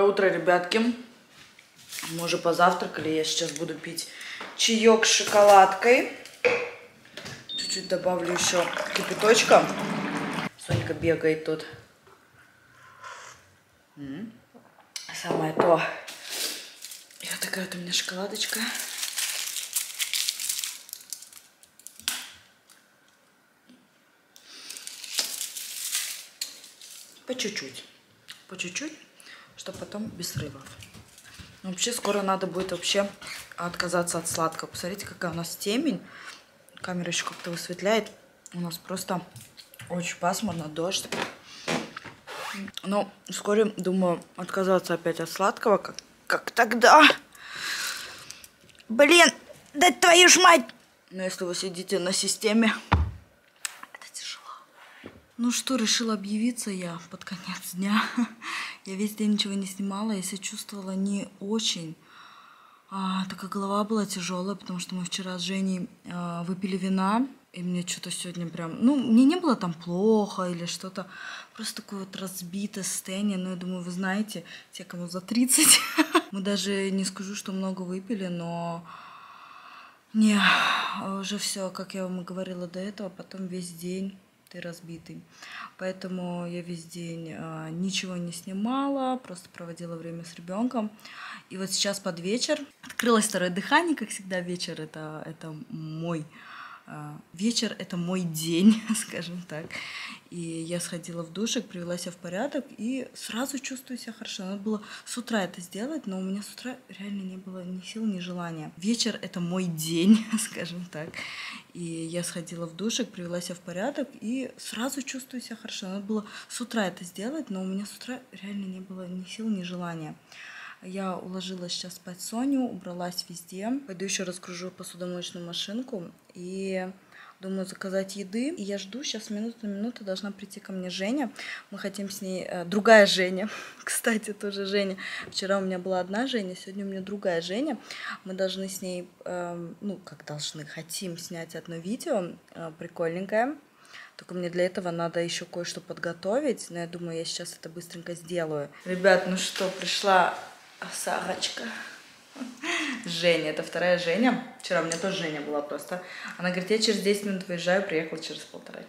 утро, ребятки. Мы уже позавтракали. Я сейчас буду пить чаек с шоколадкой. Чуть-чуть добавлю еще кипяточка. Сонька бегает тут. Самое то. И вот такая вот у меня шоколадочка. По чуть-чуть. По чуть-чуть, чтобы потом без срывов. Но вообще скоро надо будет вообще отказаться от сладкого. Посмотрите, какая у нас темень. Камера еще как-то высветляет. У нас просто очень пасмурно, дождь. Но вскоре, думаю, отказаться опять от сладкого. Как тогда? Блин, да твою ж мать! Но если вы сидите на системе, это тяжело. Ну что, решила объявиться я под конец дня. Я весь день ничего не снимала, я себя чувствовала не очень. Такая голова была тяжелая, потому что мы вчера с Женей выпили вина. И мне что-то сегодня прям... Ну, мне не было там плохо или что-то. Просто такое вот разбитое состояние. Но я думаю, вы знаете, те, кому за 30. Мы даже не скажу, что много выпили, но... Не, уже все, как я вам и говорила до этого, потом весь день ты разбитый. Поэтому я весь день ничего не снимала, просто проводила время с ребенком. И вот сейчас под вечер открылось второе дыхание, как всегда, вечер это мой... Вечер — это мой день, скажем так. И я сходила в душик, привела себя в порядок и сразу чувствую себя хорошо. Надо было с утра это сделать, но у меня с утра реально не было ни сил, ни желания. Вечер — это мой день, скажем так. И я сходила в душик, привела себя в порядок и сразу чувствую себя хорошо. Надо было с утра это сделать, но у меня с утра реально не было ни сил, ни желания. Я уложила сейчас спать Соню, убралась везде. Пойду еще раскружу посудомоечную машинку и думаю заказать еды. И я жду, сейчас минуту на минуту должна прийти ко мне Женя. Мы хотим с ней... другая Женя, кстати, тоже Женя. Вчера у меня была одна Женя, сегодня у меня другая Женя. Мы должны с ней, хотим снять одно видео прикольненькое. Только мне для этого надо еще кое-что подготовить. Но я думаю, я сейчас это быстренько сделаю. Ребят, ну что, пришла... Сарочка. Женя, это вторая Женя. Вчера у меня тоже Женя была просто. Она говорит, я через 10 минут выезжаю, приехала через 1,5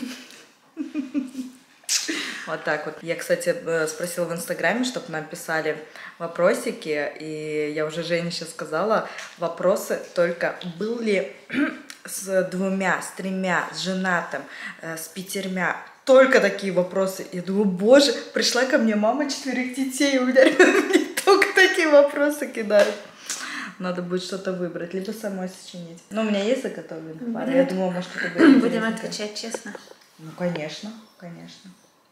часа. Вот так вот. Я, кстати, спросила в Инстаграме, чтобы нам писали вопросики. И я уже Жене сейчас сказала вопросы только был ли с 2, с 3, с женатым, с 5. Только такие вопросы. Я думаю, боже, пришла ко мне мама 4 детей, и у меня только такие вопросы кидают. Надо будет что-то выбрать, либо самой сочинить. Но у меня есть заготовленная пара. Я думала, может, это будет. Будем отвечать честно. Ну, конечно, конечно.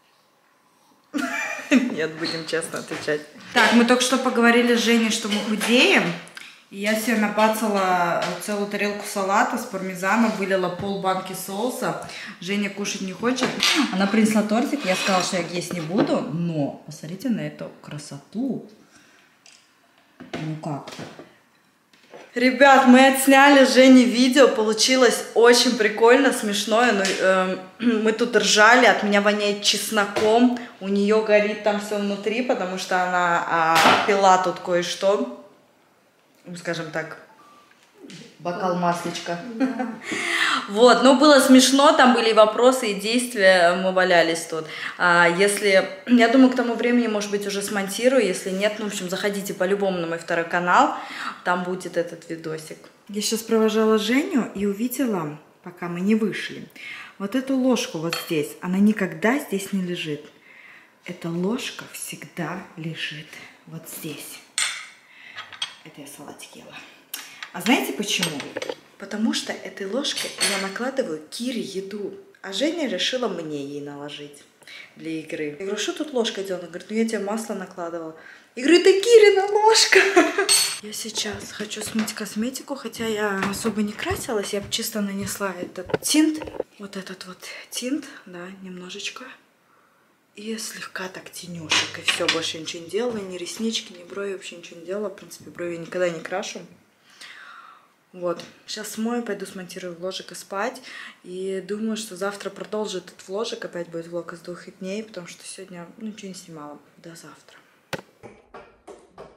Нет, будем честно отвечать. Так, мы только что поговорили с Женей, что мы худеем. И я себе напацала целую тарелку салата с пармезаном, вылила пол-банки соуса. Женя кушать не хочет. Она принесла тортик, я сказала, что я есть не буду. Но посмотрите на эту красоту. Ну как? Ребят, мы отсняли с Женей видео, получилось очень прикольно, смешное. Но, мы тут ржали, от меня воняет чесноком. У нее горит там все внутри, потому что она пила тут кое-что. Скажем так, бокал маслечка. Да. Вот, но было смешно, там были вопросы и действия, мы валялись тут. Если, я думаю, к тому времени, может быть, уже смонтирую, если нет, ну, в общем, заходите по-любому на мой второй канал, там будет этот видосик. Я сейчас провожала Женю и увидела, пока мы не вышли, вот эту ложку вот здесь, она никогда здесь не лежит. Эта ложка всегда лежит вот здесь. Это я салатик ела. А знаете почему? Потому что этой ложкой я накладываю Кире еду. А Женя решила мне ей наложить для игры. Я говорю, что тут ложка делала? Она говорит, ну я тебе масло накладывала. Я говорю, это Кирина ложка. Я сейчас хочу смыть косметику, хотя я особо не красилась. Я чисто нанесла этот тинт. Вот этот вот тинт, да, немножечко. И слегка так тенюшек, и все, больше ничего не делала, ни реснички, ни брови, вообще ничего не делала. В принципе, брови я никогда не крашу. Вот, сейчас смою, пойду смонтирую вложик и спать. И думаю, что завтра продолжу этот вложик, опять будет влог из 2 дней, потому что сегодня ничего не снимала, до завтра.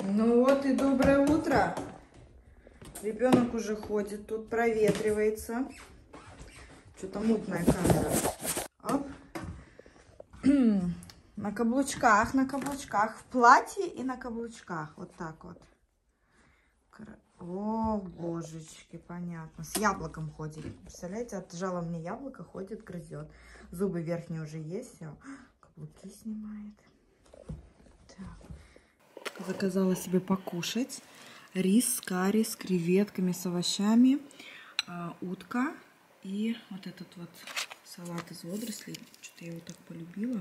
Ну вот и доброе утро. Ребенок уже ходит, тут проветривается. Что-то мутная камера. Оп. На каблучках, в платье и на каблучках. Вот так вот. О, божечки, понятно. С яблоком ходит. Представляете, отжала мне яблоко, ходит, грызет. Зубы верхние уже есть, все. Каблуки снимает. Так. Заказала себе покушать. Рис, карри с креветками, с овощами. Утка. И вот этот вот салат из водорослей. Что-то я его так полюбила.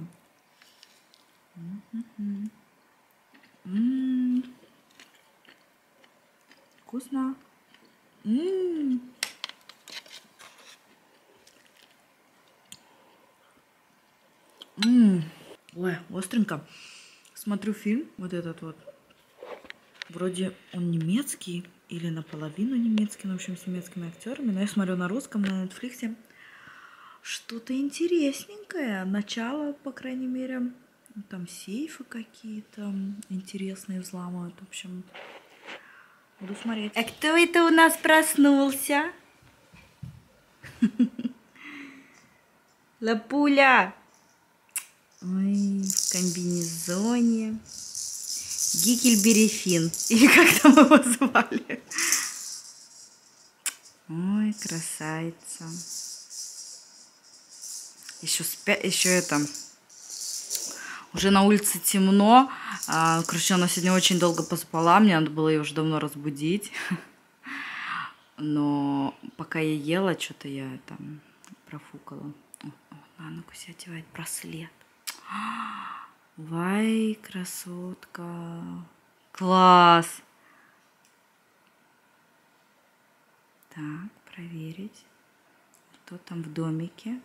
Вкусно. Ой, остренько. Смотрю фильм, вот этот вот. Вроде он немецкий или наполовину немецкий, в общем, с немецкими актерами. Но я смотрю на русском, на Netflix. Что-то интересненькое. Начало, по крайней мере. Там сейфы какие-то интересные взламывают. В общем, буду смотреть. А кто это у нас проснулся? Лапуля. Ой, в комбинезоне. Гикельберифин. Или как там его звали? Ой, красавица. Еще это... Уже на улице темно. Короче, она сегодня очень долго поспала. Мне надо было ее уже давно разбудить. Но пока я ела, что-то я там профукала. На ногу себе одевает браслет. Вай, красотка. Класс. Так, проверить. Кто там в домике?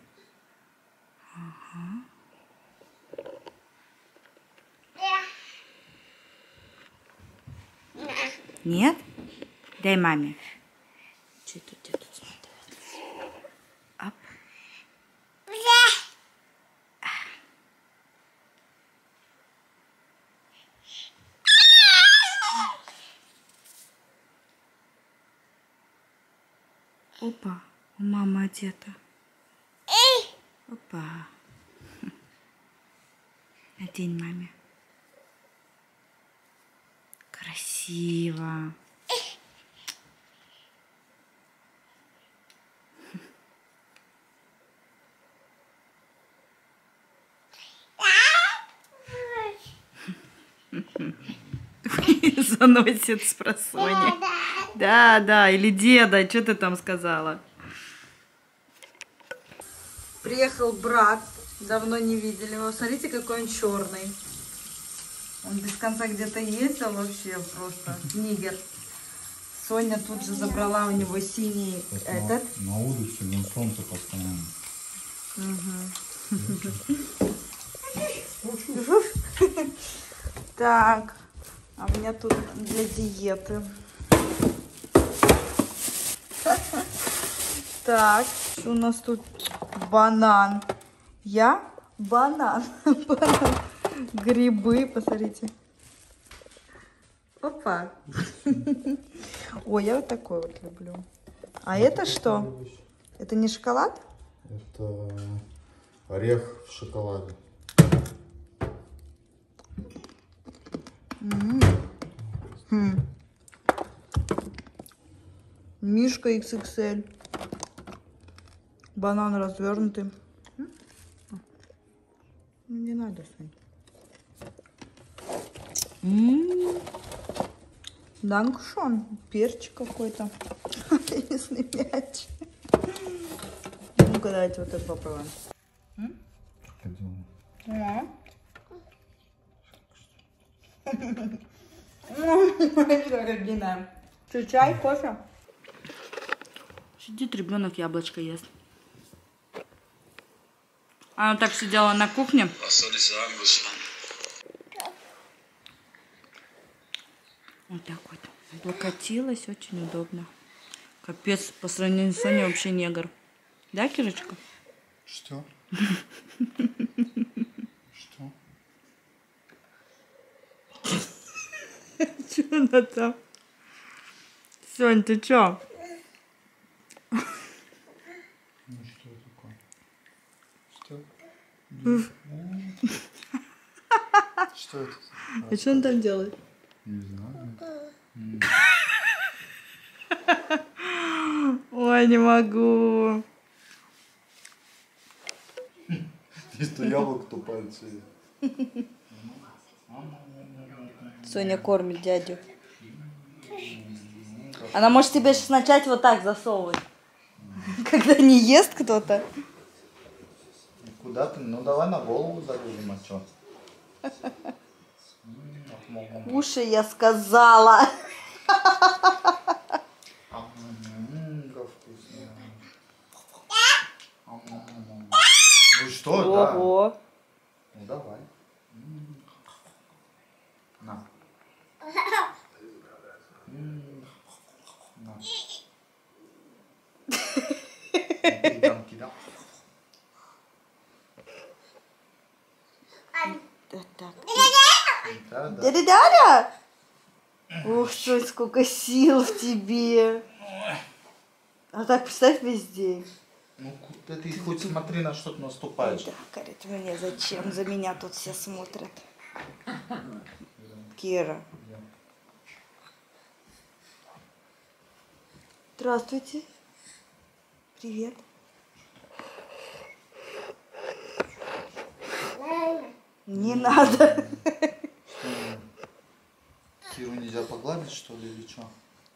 Ага. Нет? Дай маме. Что тут я тут смотрю? Ап. Опа, у мамы одета. Опа. Одень маме. Красиво. Заносит с просони. Да, или деда, что ты там сказала? Приехал брат, давно не видели его. Смотрите, какой он черный. Он без конца где-то ездил вообще просто. Нигер. Соня тут же забрала у него синий этот. На улице, на солнце постоянно. Так, а у меня тут для диеты. Так, что у нас тут? Банан. Банан. Грибы, посмотрите. Опа. Ой, я вот такой вот люблю. А это что? Это не шоколад? Это орех в шоколаде. Мишка XXL. Банан развернутый. Не надо, Сонь. Данкшон. Перчик какой-то. Теннисный мяч. Ну-ка, давайте вот это попробуем. Родина. Что, чай, кофе? Сидит ребенок, яблочко ест. Она так сидела на кухне. Вот так вот. Облокотилась, очень удобно. Капец, по сравнению с Соней вообще негр. Да, Кирочка? Что? Что? Че она там? Сонь, ты чё? Ну что такое? Что? Что это? А что он там делает? Не знаю. Ой, не могу. Чисто яблоко тупается. Соня кормит дядю. Она может тебе сейчас начать вот так засовывать. Когда не ест кто-то. Куда ты? Ну давай на голову загрузим, а что? Кушай, я сказала. Как вкусно. Ну что, да? Ого. Ну давай. На. На. Кидам, кидам. Так. Да, да. Дядя! Ух, что, сколько сил в тебе. А так представь весь день. Ну куда ты хоть смотри, на что ты наступаешь. Да, говорит, мне зачем? За меня тут все смотрят. Кира. Здравствуйте. Привет. Не надо. Киру нельзя погладить, что ли, или что?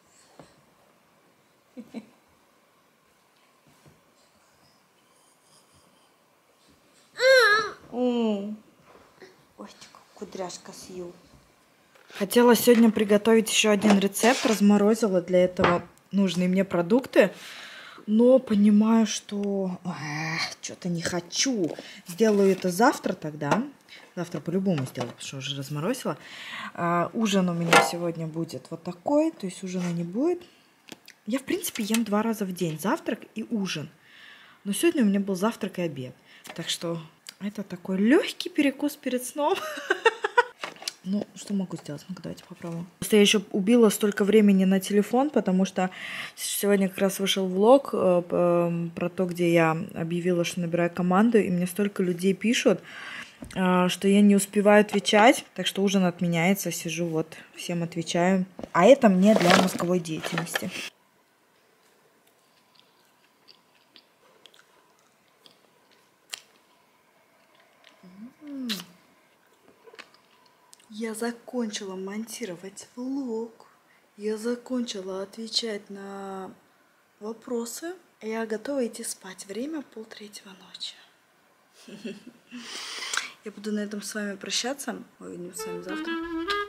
Ой, кудряшка съел. Хотела сегодня приготовить еще один рецепт. Разморозила для этого нужные мне продукты. Но понимаю, что что-то не хочу. Сделаю это завтра тогда. Завтра по-любому сделаю, потому что уже разморозила. Ужин у меня сегодня будет вот такой. То есть ужина не будет. Я, в принципе, ем 2 раза в день. Завтрак и ужин. Но сегодня у меня был завтрак и обед. Так что это такой легкий перекус перед сном. Ну, что могу сделать? Ну-ка, давайте попробуем. Просто я еще убила столько времени на телефон, потому что сегодня как раз вышел влог про то, где я объявила, что набираю команду, и мне столько людей пишут, что я не успеваю отвечать. Так что ужин отменяется, сижу вот, всем отвечаю. А это мне для мозговой деятельности. Я закончила монтировать влог. Я закончила отвечать на вопросы. Я готова идти спать. Время 2:30 ночи. Я буду на этом с вами прощаться. Увидимся с вами завтра.